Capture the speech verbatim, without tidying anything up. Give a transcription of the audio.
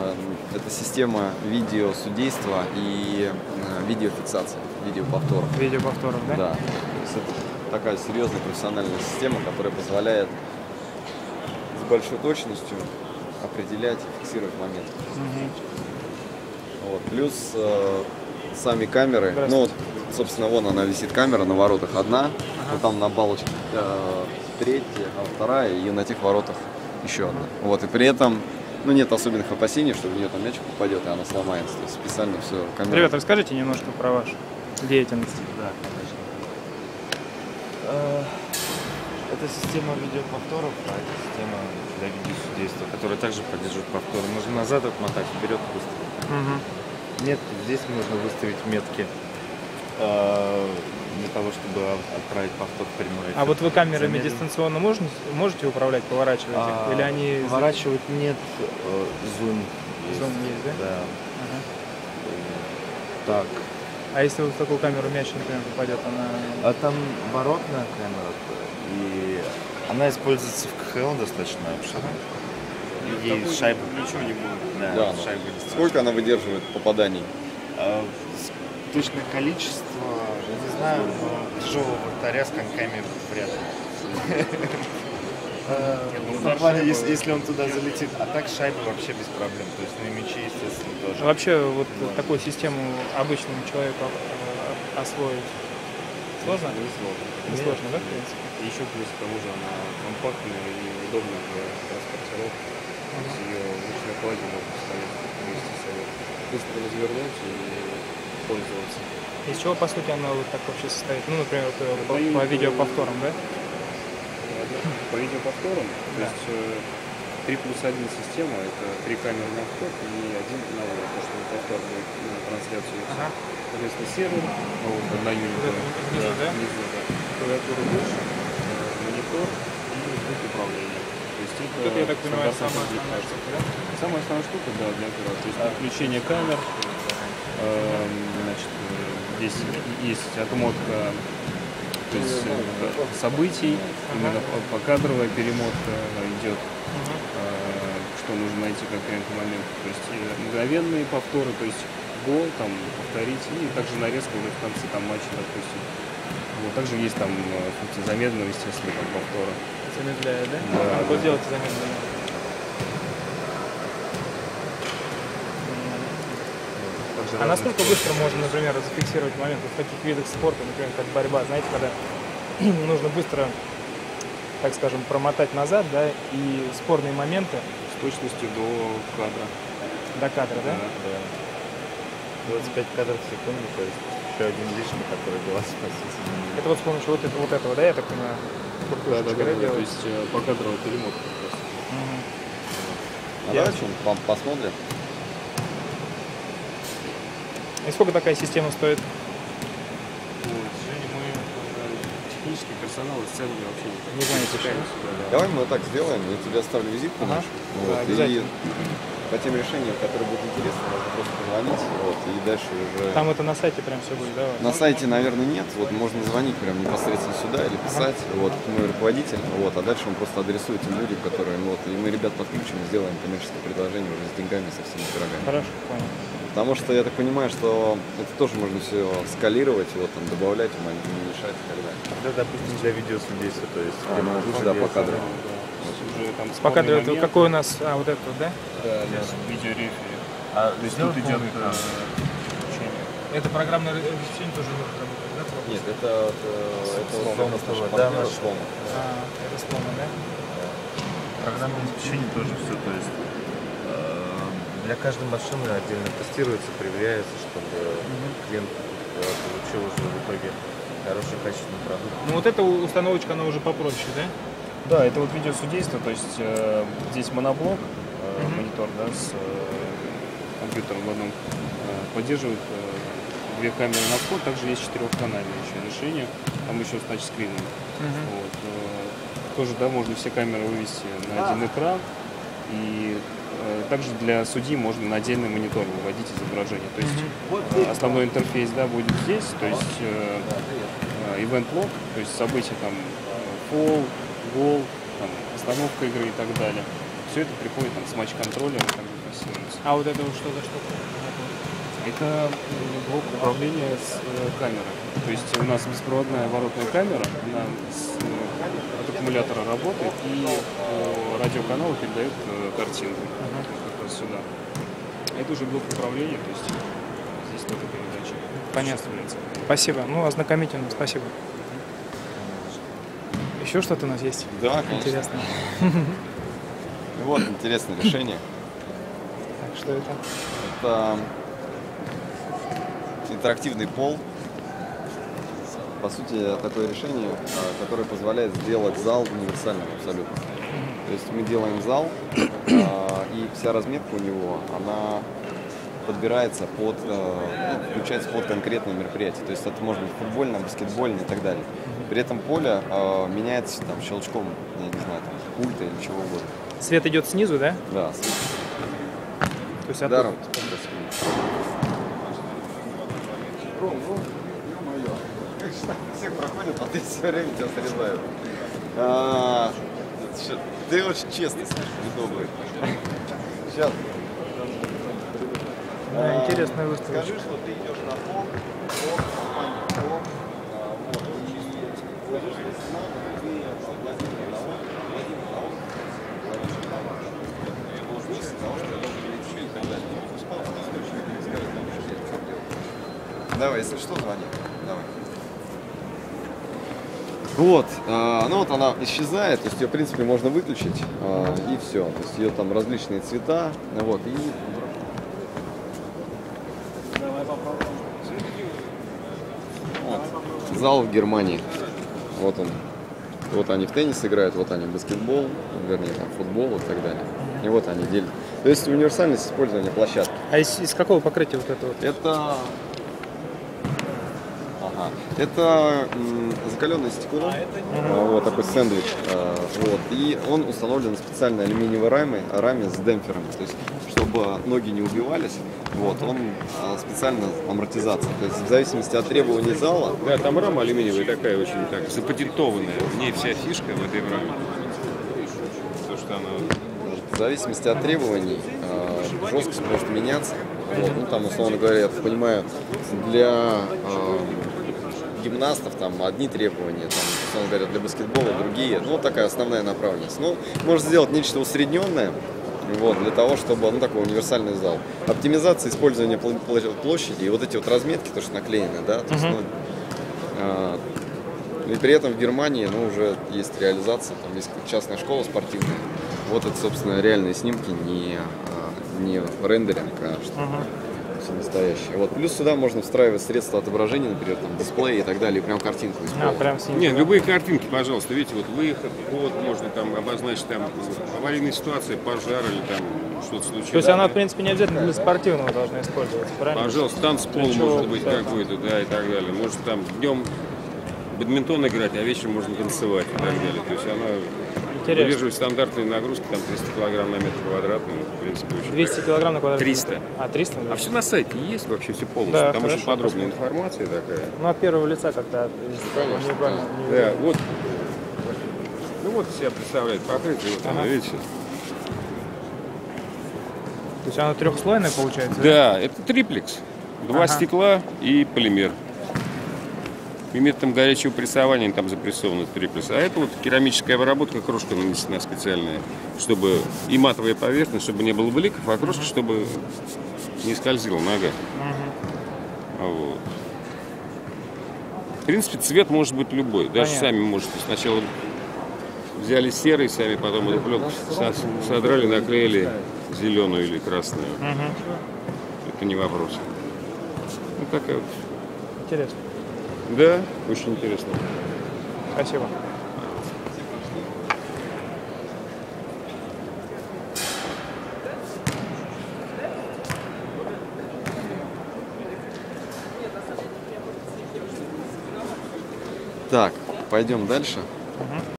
это система видеосудейства и видеофиксации, видеоповторов. Видеоповторов, да? Да. То есть это такая серьезная профессиональная система, которая позволяет с большой точностью определять и фиксировать момент. Угу. Вот. Плюс э, сами камеры, ну вот, собственно, вон она висит камера на воротах одна, ага. Вот там на балочке э, третья, а вторая, и на тех воротах еще одна. Вот, и при этом, ну, нет особенных опасений, что в нее там мячик попадет, и она сломается. То есть специально все. Камера... Ребята, расскажите немножко про вашу деятельность. Да, конечно. Это система видеоповторов, а это система для видеосудейства, которая также поддерживает повторы. Нужно назад отмотать, вперед выставить. Угу. Метки. Здесь нужно выставить метки для того, чтобы отправить повтор в прямой эфир. А вот вы камерами Замерим. дистанционно можете, можете управлять, поворачивать их? А, Или они... Поворачивать нет, зум есть. Зум есть, да? Да. Ага. Так. А если вот в такую камеру мяч, например, попадет, она... А там воротная камера, и она используется в КХЛ достаточно обширно. Ага. Ей шайба ничего не будет. Да, да, шайба сколько она выдерживает попаданий? А, точное количество, я не знаю, но тяжелого вратаря с коньками вряд ли. Нормально, если, если он туда залетит, а так шайба вообще без проблем, то есть на мяче, естественно, тоже. Вообще вот вот такую систему обычному человеку освоить сложно? Не сложно. Не сложно, да, в принципе? Еще плюс к тому же она компактная и удобная для транспортировки. То есть ее в ручной кладе можно поставить вместе с собой. Быстро развернуть и пользоваться. Из чего, по сути, она вот так вообще состоит? Ну, например, по, по видеоповторам, да? По видеоповторам, то да. есть три плюс один система, это три камеры на вход и один на вывод, потому что повтор будет на трансляцию. Ага. Соответственно, сервер, вот, на юнита, внизу, да? Внизу, да. Клавиатура душ, монитор и пульт управления. То есть это, это, я так понимаю, самая основная штука, да? Самая основная штука, да, для оператора. То есть подключение камер, значит, здесь есть отмотка, то есть событий, именно покадровая перемотка идет, что нужно найти конкретный момент. То есть мгновенные повторы, то есть гол, там, повторить, и также нарезка уже в конце там, матча, допустим. Вот, также есть там функция замедленного, естественно, там, повтора. Замедляет, да? Да. А вот делать замедленно. А насколько быстро можно, например, зафиксировать момент в таких видах спорта, например, как борьба, знаете, когда нужно быстро, так скажем, промотать назад, да, и спорные моменты. С точностью до кадра. До кадра, да? Да, да. двадцать пять кадров в секунду, то есть еще один лишний, который глаз спасется. Это вот с помощью вот, это, вот этого, да, я так понимаю? Да, да, да, да, то есть покадровая перемотка просто. Угу. А давайте посмотрим. И сколько такая система стоит? Ну, к сожалению, мы технический персонал из ценами вообще не знаете, пытаемся. Да, да. Давай мы так сделаем, я тебе оставлю визитку ага. нашу. Да, вот, и по тем решениям, которые будут интересны, можно просто позвонить, вот, и дальше уже... Там это на сайте прям все будет, да? На сайте, наверное, нет, вот можно звонить прям непосредственно сюда или писать, ага. вот, мой руководитель, вот, а дальше он просто адресует тем людям, которые, ну, вот, и мы ребят подключим, сделаем коммерческое предложение уже с деньгами, со всеми пирогами. Хорошо, понял. Потому что я так понимаю, что это тоже можно все скалировать, вот, там, добавлять, уменьшать и так далее. Да, допустим, для видеосудейства, то есть... А, ну, да, по кадру. Уже там по кадру это какой у нас, а, вот это, да? Да, да, видеорефери. А, то есть тут идет обучение. Это программное обеспечение тоже может работать, да? Нет, это, это, слома, это слома, да, да, слома. А, это слома, да? Программное обеспечение тоже все, то есть для каждой машины отдельно тестируется, проверяется, чтобы mm-hmm. клиент получил уже в итоге хороший качественный продукт. Ну вот эта установочка, она уже попроще, да? Да, это вот видеосудейство, то есть э, здесь моноблок, э, mm-hmm. монитор, да, с э, компьютером в одном, э, поддерживает э, две камеры на вход, также есть четырехканальное еще решение, там еще с тачскрином. Mm-hmm. Вот, э, тоже, да, можно все камеры вывести на один экран, и э, также для судьи можно на отдельный монитор выводить изображение. То есть mm-hmm. э, основной интерфейс, да, будет здесь, то есть э, э, event log, то есть события там фол, гол, там, остановка игры и так далее. Все это приходит там, с матч-контроллера. фиксируется. А вот это вот что за штука? Это блок управления с э, камерой. То есть у нас беспроводная воротная камера, она с, э, от аккумулятора работает и по радиоканалу передает э, картинку как раз сюда. Это уже блок управления, то есть здесь только передача. Понятно. Спасибо. Ну, ознакомительно, спасибо. Еще что-то у нас есть? Да, конечно. Интересно. Вот интересное решение. Так, что это? Это интерактивный пол. По сути, такое решение, а, которое позволяет сделать зал универсальным абсолютно. То есть мы делаем зал, а, и вся разметка у него, она подбирается под, а, ну, включается под конкретное мероприятие. То есть это может быть футбольное, баскетбольное и так далее. При этом поле а, меняется там щелчком, я не знаю, там, пульта или чего угодно. Свет идет снизу, да? Да, То есть ударом. оттуда. Ром, ну, ё-моё. Как же так всех проходят, а ты все время тебя срезают. А, чё, ты очень честный, и добрый. Сейчас. Да, интересная выставка. Скажи, что ты идешь на пол, пол, пол, а, вот, и скажи, что если надо, ты Владимир Навод, Владимир Навод, Владимир Навод. Я был вниз, потому что я должен лечить и так далее. Ну, спал, ты источник, не скажет, там что делать. Давай, если что, звони. Давай. Вот, а, ну вот она исчезает, то есть ее, в принципе, можно выключить, а, и все. То есть ее там различные цвета, вот, и... Вот. Зал в Германии. Вот он. Вот они в теннис играют, вот они в баскетбол, вернее, там, футбол и так далее. И вот они делят. То есть универсальность использования площадки. А из, из какого покрытия вот это вот? Это... Ага. Это м, закаленное стекло, а, вот такой сэндвич, а, вот, и он установлен на специальной алюминиевой раме, раме с демпфером, то есть чтобы ноги не убивались, вот, он а, специально амортизация, то есть в зависимости от требований зала. Да, там рама алюминиевая такая очень так запатентованная, в ней вся фишка в этой раме. То, что она... В зависимости от требований а, жесткость может меняться. Вот, ну, там, условно говоря, я так понимаю, для а, гимнастов там одни требования, там, условно говоря, для баскетбола другие. Ну, вот такая основная направленность. Ну, можно сделать нечто усредненное, вот, для того, чтобы, ну, такой универсальный зал. Оптимизация использования площади и вот эти вот разметки, то, что наклеены, да, то есть, ну, а, и при этом в Германии, ну, уже есть реализация, там есть частная школа спортивная. Вот это, собственно, реальные снимки, не, не рендеринг, а что все настоящее. Вот. Плюс сюда можно встраивать средства отображения, например, там, дисплей и так далее, и прям картинку А, использовать. прям снизу. Нет, любые картинки, пожалуйста, видите, вот выход, вход, можно там обозначить там аварийные ситуации, пожар или там что-то случилось. То есть она, в принципе, не обязательно для спортивного должна использоваться, правильно? Пожалуйста, танцпол Плечо, может быть да. какой-то, да, и так далее. Может там днем бадминтон играть, а вечером можно танцевать и так далее. То есть она Интересно. выдерживает стандартные нагрузки, там триста килограмм на метр квадратный, в принципе, очень двести килограмм на квадратный триста. метр. А, триста? А все на сайте есть вообще все полностью. Да, там хорошо, очень подробная посмотрим. информация такая. Ну, от первого лица как-то Конечно, не, да. не Да, вот. Ну вот себя представляет покрытие, вот Ага. оно, видите? То есть она трехслойная получается? Да, это триплекс. Два Ага. стекла и полимер. И методом горячего прессования там запрессованы триплекс. А это вот керамическая обработка, крошка нанесена специальная, чтобы и матовая поверхность, чтобы не было бликов, а крошка, чтобы не скользила нога. Вот. В принципе, цвет может быть любой. Даже Понятно. сами можете сначала взяли серый, сами потом эту пленку со- содрали, наклеили зеленую или красную. Это не вопрос. Ну такая вот. Интересно. Да, очень интересно. Спасибо. Так, пойдем дальше.